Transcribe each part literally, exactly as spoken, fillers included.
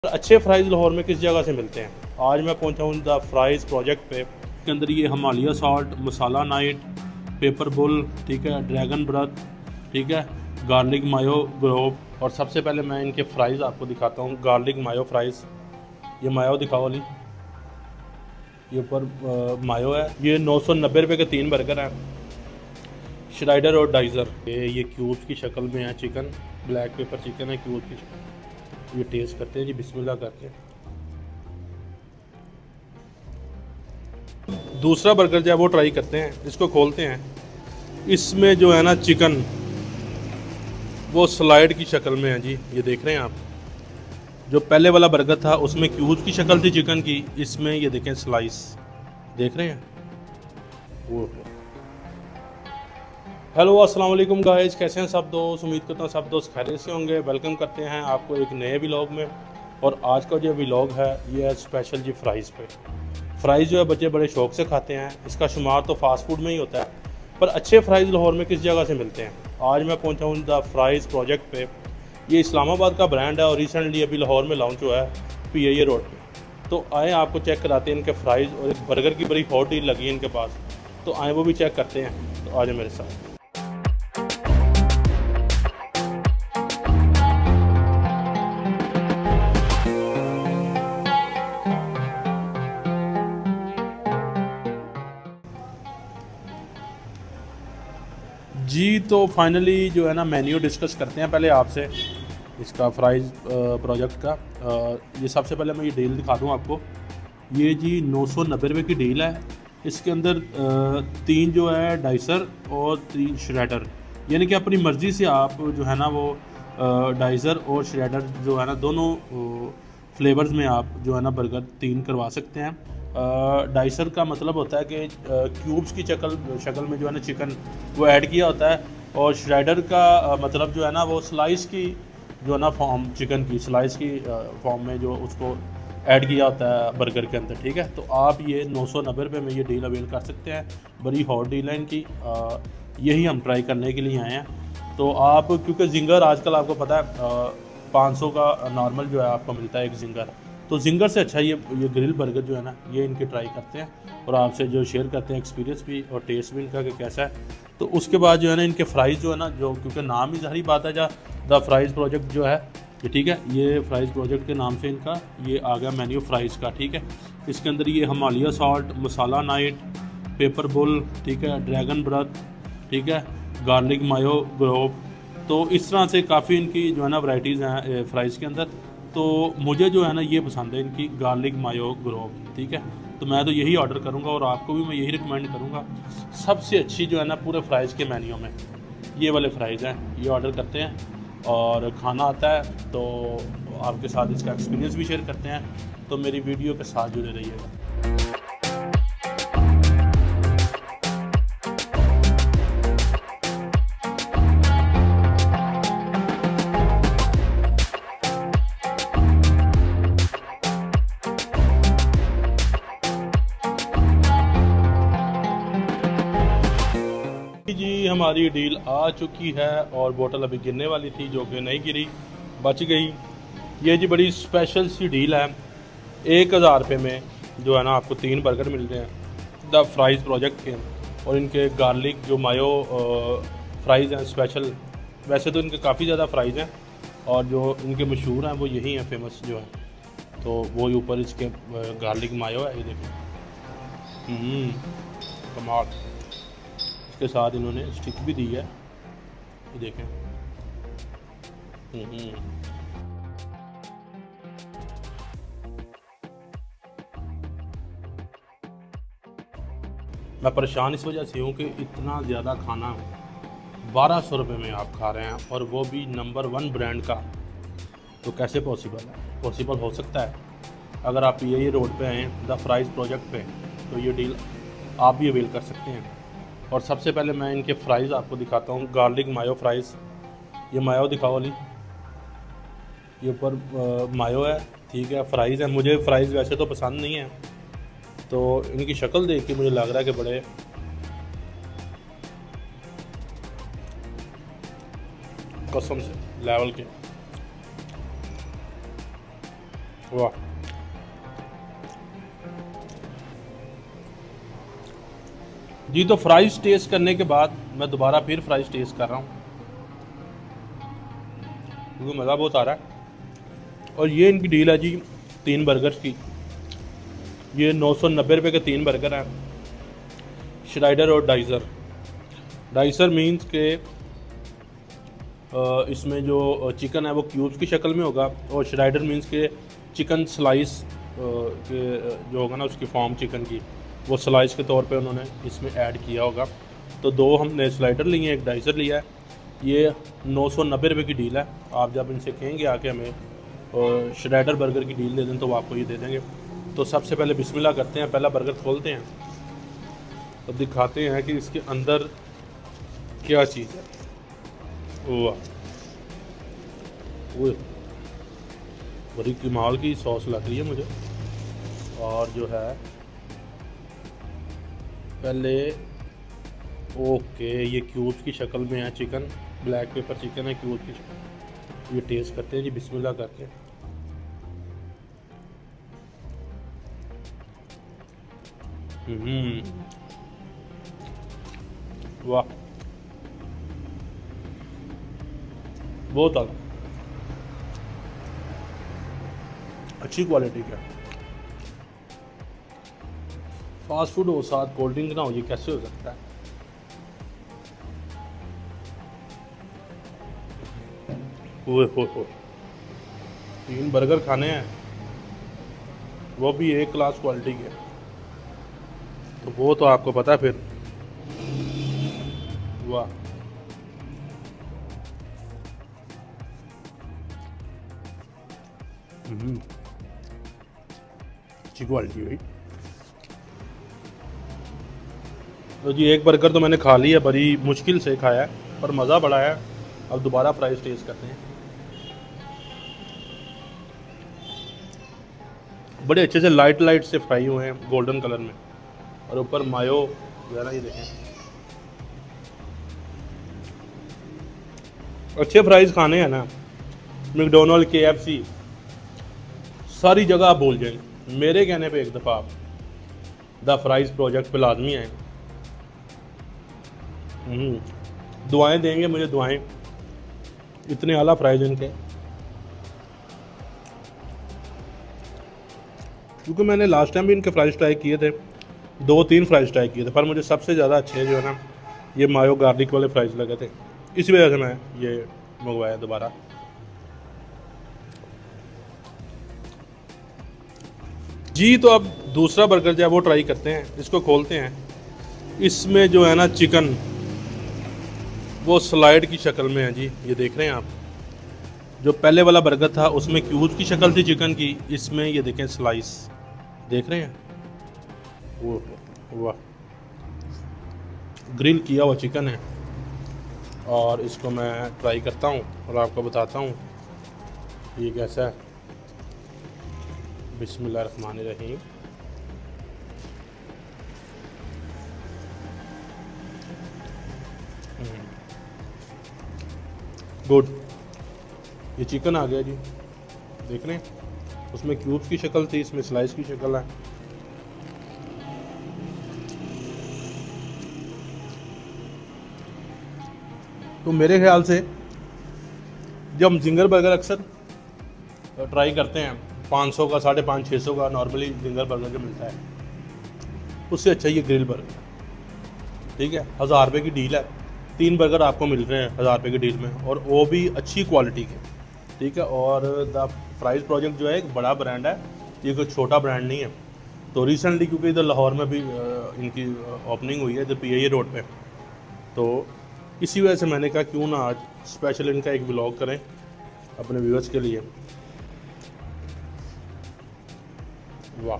अच्छे फ्राइज़ लाहौर में किस जगह से मिलते हैं। आज मैं पहुंचा हूँ द फ्राइज़ प्रोजेक्ट पे। इसके अंदर ये Himalaya salt, masala night, pepper bull, ठीक है, ड्रैगन ब्रथ, ठीक है, गार्लिक मायो ग्रोव। और सबसे पहले मैं इनके फ्राइज़ आपको दिखाता हूँ। गार्लिक मायो फ्राइज़, ये मायो दिखाओ वाली, ये ऊपर मायो है। ये नौ सौ नब्बे रुपये के तीन बर्गर हैं। श्राइडर और डाइज़र, ये ये क्यूब्स की शक्ल में है चिकन, ब्लैक पेपर चिकन है क्यूब की शक्ल। ये टेस्ट करते हैं जी बिस्मिल्लाह करके। दूसरा बर्गर जो है वो ट्राई करते हैं, इसको खोलते हैं। इसमें जो है ना चिकन वो स्लाइड की शक्ल में है जी, ये देख रहे हैं आप। जो पहले वाला बर्गर था उसमें क्यूब की शक्ल थी चिकन की, इसमें ये देखें स्लाइस, देख रहे हैं वो। हेलो अस्सलाम वालेकुम गाइस, कैसे हैं सब दोस्त। उम्मीद करता हूँ सब दोस्त खैरियत से होंगे। वेलकम करते हैं आपको एक नए व्लॉग में। और आज का जो व्लॉग है ये है स्पेशल जी फ्राइज़ पे। फ्राइज़ जो है बच्चे बड़े शौक से खाते हैं, इसका शुमार तो फास्ट फूड में ही होता है, पर अच्छे फ्राइज़ लाहौर में किस जगह से मिलते हैं। आज मैं पहुँचा हूँ द फ्राइज़ प्रोजेक्ट पे। ये इस्लामाबाद का ब्रांड है और रिसेंटली अभी लाहौर में लॉन्च हुआ है पी ए रोड पर। तो आए आपको चेक कराते हैं इनके फ्राइज़, और एक बर्गर की बड़ी हॉट डील लगी है इनके पास, तो आए वो भी चेक करते हैं। तो आज मेरे साथ। जी तो फाइनली जो है ना मेन्यू डिस्कस करते हैं पहले आपसे, इसका फ्राइज़ प्रोजेक्ट का। ये सबसे पहले मैं ये डील दिखा दूँ आपको। ये जी नौ सौ नब्बे रुपये की डील है। इसके अंदर तीन जो है डाइसर और तीन श्रेडर, यानी कि अपनी मर्ज़ी से आप जो है ना वो डाइसर और श्रेडर जो है ना दोनों फ्लेवर्स में आप जो है ना बर्गर तीन करवा सकते हैं। डाइसर का मतलब होता है कि क्यूब्स की शक्ल शक्ल में जो है ना चिकन वो ऐड किया होता है, और श्राइडर का आ, मतलब जो है ना वो स्लाइस की जो है ना फॉर्म, चिकन की स्लाइस की फॉर्म में जो उसको ऐड किया होता है बर्गर के अंदर, ठीक है। तो आप ये नौ सौ नब्बे रुपये में ये डील अवेल कर सकते हैं। बड़ी हॉट डील है इनकी, आ, यही हम ट्राई करने के लिए आए हैं। तो आप क्योंकि जिंगर आजकल आपको पता है पाँच सौ का नॉर्मल जो है आपको मिलता है एक जिंगर, तो जिंगर से अच्छा ये ये ग्रिल बर्गर जो है ना ये इनके ट्राई करते हैं और आपसे जो शेयर करते हैं एक्सपीरियंस भी और टेस्ट भी इनका कि कैसा है। तो उसके बाद जो है ना इनके फ्राइज़ जो है ना, जो क्योंकि नाम ही सारी बात है, जा द फ्राइज़ प्रोजेक्ट जो है ये, ठीक है, ये फ्राइज़ प्रोजेक्ट के नाम से इनका ये आ गया मेन्यू फ्राइज़ का, ठीक है। इसके अंदर ये Himalaya salt, masala night, pepper bull, ठीक है, ड्रैगन ब्रथ, ठीक है, गार्लिक मायो ग्रोव। तो इस तरह से काफ़ी इनकी जो है ना वैराइटीज़ हैं फ्राइज़ के अंदर। तो मुझे जो है ना ये पसंद है इनकी गार्लिक मायो ग्रोव, ठीक है। तो मैं तो यही ऑर्डर करूँगा और आपको भी मैं यही रिकमेंड करूँगा। सबसे अच्छी जो है ना पूरे फ्राइज़ के मेन्यू में ये वाले फ्राइज़ हैं, ये ऑर्डर करते हैं और खाना आता है। तो आपके साथ इसका एक्सपीरियंस भी शेयर करते हैं। तो मेरी वीडियो के साथ जुड़े रहिएगा। जी हमारी डील आ चुकी है और बोतल अभी गिरने वाली थी जो कि नहीं गिरी, बच गई। ये जी बड़ी स्पेशल सी डील है। एक हज़ार रुपये में जो है ना आपको तीन बर्गर मिल रहे हैं द फ्राइज़ प्रोजेक्ट के, और इनके गार्लिक जो मायो फ्राइज़ हैं स्पेशल। वैसे तो इनके काफ़ी ज़्यादा फ्राइज़ हैं और जो इनके मशहूर हैं वो यही हैं फेमस जो है। तो वो ऊपर इसके गार्लिक मायो है, ये देखें कमाल। के साथ इन्होंने स्टिक भी दी है, ये देखें। मैं परेशान इस वजह से हूँ कि इतना ज़्यादा खाना बारह सौ रुपये में आप खा रहे हैं, और वो भी नंबर वन ब्रांड का। तो कैसे पॉसिबल है? पॉसिबल हो सकता है अगर आप ये रोड पे आएँ द फ्राइज़ प्रोजेक्ट पे, तो ये डील आप भी अवेल कर सकते हैं। और सबसे पहले मैं इनके फ्राइज़ आपको दिखाता हूँ। गार्लिक मायो फ्राइज़, ये मायो दिखाओ वाली, ये ऊपर मायो है, ठीक है। फ्राइज़ है, मुझे फ्राइज़ वैसे तो पसंद नहीं है, तो इनकी शक्ल देख के मुझे लग रहा है कि बड़े कसम से लेवल के। वाह, जी। तो फ्राइज टेस्ट करने के बाद मैं दोबारा फिर फ्राइज टेस्ट कर रहा हूँ क्योंकि मज़ा बहुत आ रहा है। और ये इनकी डील है जी तीन बर्गर्स की। ये नौ सौ नब्बे रुपये के तीन बर्गर हैं, श्राइडर और डाइज़र। डाइज़र मीन्स के इसमें जो चिकन है वो क्यूब्स की शक्ल में होगा, और श्राइडर मीन्स के चिकन स्लाइस के जो होगा ना उसकी फॉर्म चिकन की, वो स्लाइस के तौर पे उन्होंने इसमें ऐड किया होगा। तो दो हमने स्लाइडर लिए हैं, एक डाइज़र लिया है। ये नौ सौ नब्बे रुपये की डील है। आप जब इनसे कहेंगे आके हमें और श्राइडर बर्गर की डील दे दें तो वो आपको ये दे देंगे। तो सबसे पहले बिस्मिल्लाह करते हैं, पहला बर्गर खोलते हैं तो दिखाते हैं कि इसके अंदर क्या चीज़ है। वाह, वो बड़ी कमाल की सॉस लग रही है मुझे। और जो है पहले ओके, ये क्यूब्स की शक्ल में है चिकन, ब्लैक पेपर चिकन है क्यूब्स की शक्ल। ये टेस्ट करते हैं जी बिस्मिल्लाह करके। हम्म, वाह, बहुत ज़्यादा अच्छी क्वालिटी का। फास्ट फूड हो साथ कोल्ड ड्रिंक ना हो, ये कैसे हो सकता है। ओए हो हो, तीन बर्गर खाने हैं वो भी एक क्लास क्वालिटी के, तो वो तो आपको पता है फिर। वाह, अच्छी क्वालिटी भाई। तो जी एक बर्गर तो मैंने खा लिया, बड़ी मुश्किल से खाया है पर मज़ा बड़ा है। अब दोबारा फ्राइज टेस्ट करते हैं। बड़े अच्छे से लाइट लाइट से फ्राई हुए हैं गोल्डन कलर में, और ऊपर मायो वगैरह, ये देखें। अच्छे फ्राइज खाने हैं ना, मैकडोनल्ड, के एफ सी, सारी जगह आप भूल जाएंगे। मेरे कहने पे एक दफ़ा आप द फ्राइज प्रोजेक्ट पे लाजमी आए। दुआएं देंगे मुझे, दुआएं, इतने आला फ्राइज इनके। क्योंकि मैंने लास्ट टाइम भी इनके फ्राइज ट्राई किए थे, दो तीन फ्राइज ट्राई किए थे, पर मुझे सबसे ज़्यादा अच्छे जो है ना ये मायो गार्लिक वाले फ्राइज लगे थे, इसी वजह से मैं ये मंगवाया दोबारा। जी तो अब दूसरा बर्गर जो है वो ट्राई करते हैं। इसको खोलते हैं। इसमें जो है ना चिकन वो स्लाइड की शक्ल में है जी, ये देख रहे हैं आप। जो पहले वाला बर्गर था उसमें क्यूब्स की शक्ल थी चिकन की, इसमें ये देखें स्लाइस, देख रहे हैं। वो वाह, ग्रिल किया हुआ चिकन है। और इसको मैं ट्राई करता हूँ और आपको बताता हूँ ये कैसा है। बिस्मिल्लाहिर्रहमानिर्रहीम। गुड, ये चिकन आ गया जी, देख रहे हैं। उसमें क्यूब्स की शक्ल थी, इसमें स्लाइस की शक्ल है। तो मेरे ख्याल से जब हम जिंगर बर्गर अक्सर ट्राई करते हैं, पाँच सौ का, साढ़े पाँच छः सौ का नॉर्मली जिंगर बर्गर जो मिलता है, उससे अच्छा ये ग्रिल बर्गर, ठीक है। हज़ार रुपये की डील है, तीन बर्गर आपको मिल रहे हैं हज़ार रुपये की डील में, और वो भी अच्छी क्वालिटी के, ठीक है। और द फ्राइज प्रोजेक्ट जो है एक बड़ा ब्रांड है, ये कोई छोटा ब्रांड नहीं है। तो रिसेंटली क्योंकि इधर लाहौर में भी इनकी ओपनिंग हुई है इधर पी आई ए रोड पे, तो इसी वजह से मैंने कहा क्यों ना आज स्पेशल इनका एक व्लॉग करें अपने व्यूअर्स के लिए। वाह,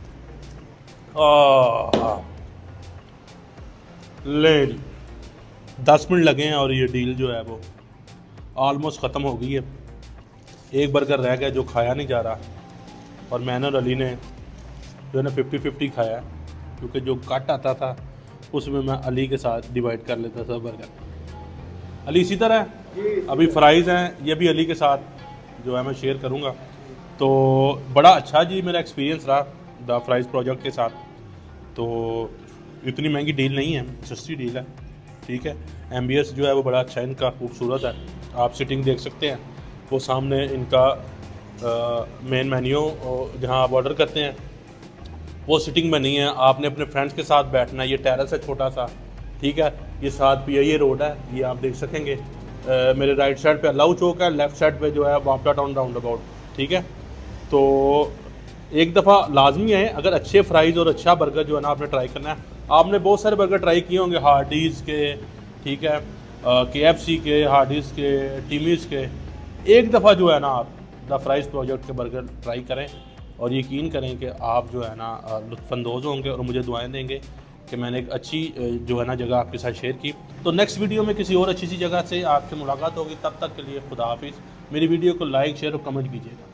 ले दस मिनट लगे हैं और ये डील जो है वो ऑलमोस्ट ख़त्म हो गई है। एक बर्गर रह गया जो खाया नहीं जा रहा, और मैंने और अली ने जो है ना फिफ्टी फिफ्टी खाया, क्योंकि जो कट आता था उसमें मैं अली के साथ डिवाइड कर लेता था बर्गर। अली इसी तरह अभी फ्राइज़ हैं, ये भी अली के साथ जो है मैं शेयर करूँगा। तो बड़ा अच्छा जी मेरा एक्सपीरियंस रहा द फ्राइज़ प्रोजेक्ट के साथ। तो इतनी महंगी डील नहीं है, सस्ती डील है, ठीक है। एम्बियंस जो है वो बड़ा अच्छा इनका खूबसूरत है, आप सिटिंग देख सकते हैं। वो सामने इनका मेन मेन्यू जहाँ आप ऑर्डर करते हैं वो सिटिंग बनी है, आपने अपने फ्रेंड्स के साथ बैठना है। ये टेरेस है छोटा सा, ठीक है। ये साथ पी आई ए रोड है, ये आप देख सकेंगे। आ, मेरे राइट साइड पे अलाउ चौक है, लेफ़्ट साइड पे जो है वापटा टाउन राउंड अबाउट, ठीक है। तो एक दफ़ा लाजमी है, अगर अच्छे फ्राइज़ और अच्छा बर्गर जो है ना आपने ट्राई करना है। आपने बहुत सारे बर्गर ट्राई किए होंगे, हार्डीज़ के, ठीक है, के एफ सी के, हार्डीज़ के, टीमीज़ के। एक दफ़ा जो है ना आप द फ्राइज़ प्रोजेक्ट के बर्गर ट्राई करें और यकीन करें कि आप जो है ना लुत्फ़अंदोज़ होंगे और मुझे दुआएं देंगे कि मैंने एक अच्छी जो है ना जगह आपके साथ शेयर की। तो नेक्स्ट वीडियो में किसी और अच्छी सी जगह से आपसे मुलाकात होगी। तब तक के लिए खुदा हाफिज़। मेरी वीडियो को लाइक शेयर और कमेंट कीजिएगा।